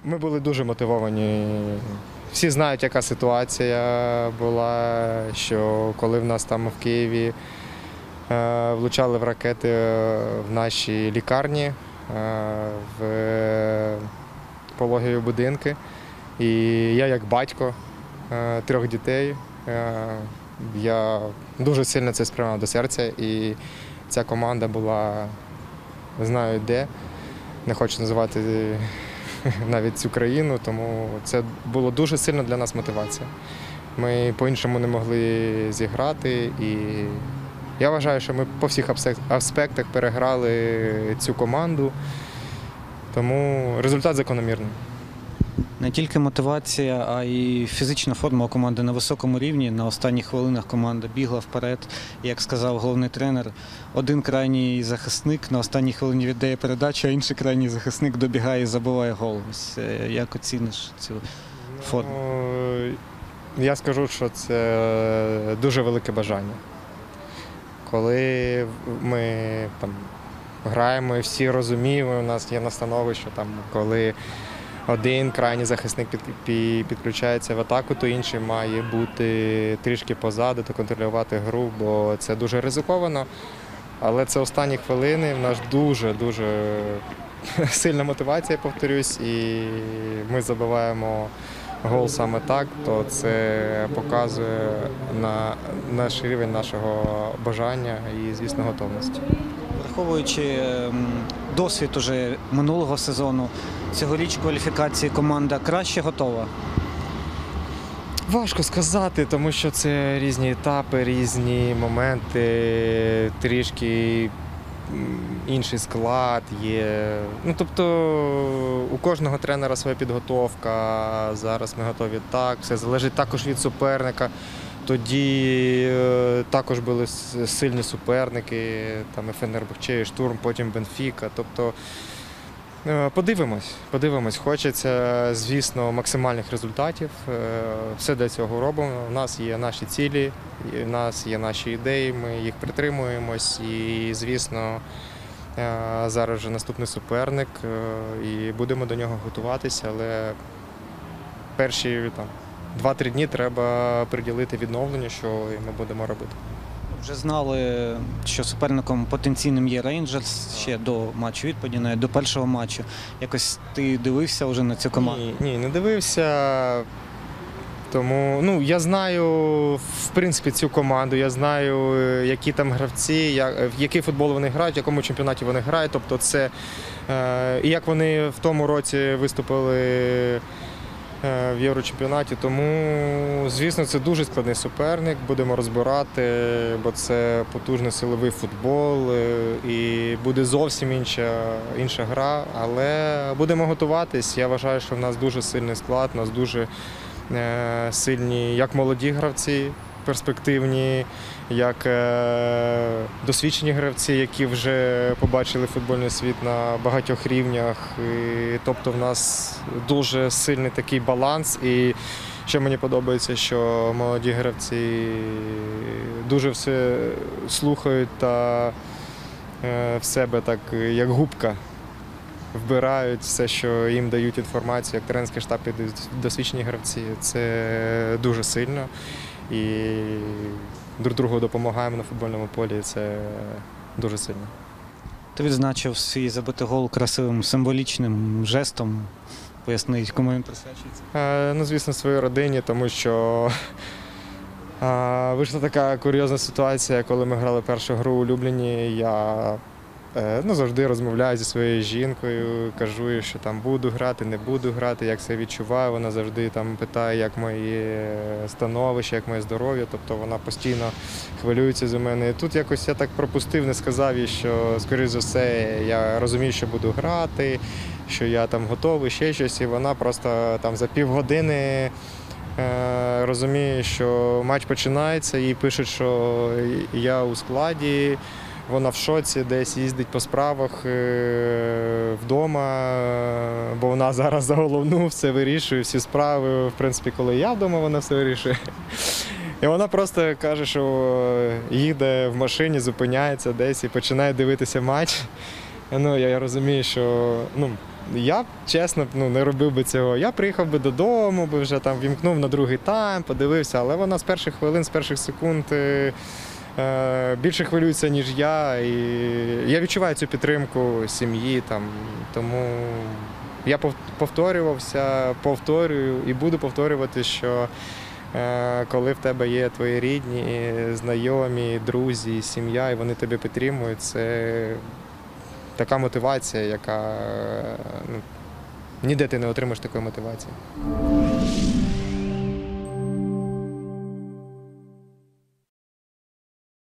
Ми були дуже мотивовані. Всі знають, яка ситуація була, що коли в нас там в Києві влучали в ракети в наші лікарні, в пологові будинки. І я як батько 3 дітей, я дуже сильно це сприймав до серця. І ця команда була, не знаю де, не хочу називати навіть цю країну, тому це було дуже сильно для нас мотивація. Ми по-іншому не могли зіграти, і я вважаю, що ми по всіх аспектах переграли цю команду, тому результат закономірний. Не тільки мотивація, а й фізична форма у команди на високому рівні. На останніх хвилинах команда бігла вперед. Як сказав головний тренер, один крайній захисник на останній хвилині віддає передачу, а інший крайній захисник добігає і забиває гол. Як оціниш цю форму? Я скажу, що це дуже велике бажання. Коли ми там граємо і всі розуміємо, у нас є настанови, що там, коли один крайній захисник підключається в атаку, то інший має бути трішки позаду та контролювати гру, бо це дуже ризиковано. Але це останні хвилини, в нас дуже сильна мотивація, повторюсь, і ми забиваємо гол саме так, то це показує наш рівень нашого бажання і, звісно, готовності. Враховуючи досвід уже минулого сезону, цьогоріч кваліфікації команда краще готова? Важко сказати, тому що це різні етапи, різні моменти, трішки інший склад є. Тобто у кожного тренера своя підготовка, зараз ми готові так, все залежить також від суперника. Тоді також були сильні суперники, там і Фенербахче, і Штурм, потім Бенфіка. Тобто подивимось. Хочеться, звісно, максимальних результатів. Все для цього робимо. У нас є наші цілі, у нас є наші ідеї, ми їх притримуємось. І, звісно, зараз вже наступний суперник, і будемо до нього готуватися, але перші 2-3 дні треба приділити відновленню, що ми будемо робити. Вже знали, що суперником потенційним є Рейнджерс ще до матчу відповіді, навіть до першого матчу. Якось ти дивився вже на цю команду? Ні, не дивився. Тому я знаю, в принципі, цю команду, я знаю, які там гравці, в який футбол вони грають, в якому чемпіонаті вони грають. Тобто це, і як вони в тому році виступили в Єврочемпіонаті, тому, звісно, це дуже складний суперник, будемо розбирати, бо це потужний силовий футбол і буде зовсім інша гра, але будемо готуватись. Я вважаю, що в нас дуже сильний склад, у нас дуже сильні як молоді гравці, перспективні, як досвідчені гравці, які вже побачили футбольний світ на багатьох рівнях. Тобто в нас дуже сильний такий баланс. І що мені подобається, що молоді гравці дуже все слухають та в себе так, як губка, вбирають все, що їм дають інформацію, як тренерський штаб і досвідчені гравці. Це дуже сильно. І друг другу допомагаємо на футбольному полі, це дуже сильно. Ти відзначив свій забитий гол красивим символічним жестом. Поясни, кому він присвячується? Звісно, своїй родині, тому що вийшла така курйозна ситуація, коли ми грали першу гру у Любліні. Я завжди розмовляю зі своєю жінкою, кажу, що там буду грати, не буду грати, як себе відчуваю. Вона завжди там питає, як моє становище, як моє здоров'я. Тобто вона постійно хвилюється за мене. І тут якось я так пропустив, не сказав їй, що, скоріш за все, я розумію, що буду грати, що я там готовий, ще щось. І вона просто там за півгодини розуміє, що матч починається, і пишуть, що я у складі. Вона в шоці, десь їздить по справах вдома, бо вона зараз за головну все вирішує, всі справи. В принципі, коли я вдома, вона все вирішує. І вона просто каже, що їде в машині, зупиняється десь і починає дивитися матч. Я розумію, що Я, чесно, не робив би цього. Я приїхав би додому, би вже там вімкнув на другий тайм, подивився, але вона з перших хвилин, з перших секунд більше хвилюється, ніж я. І я відчуваю цю підтримку сім'ї, тому я повторювався, повторюю і буду повторювати, що коли в тебе є твої рідні, знайомі, друзі, сім'я, і вони тебе підтримують, це така мотивація, яка ніде ти не отримаєш такої мотивації.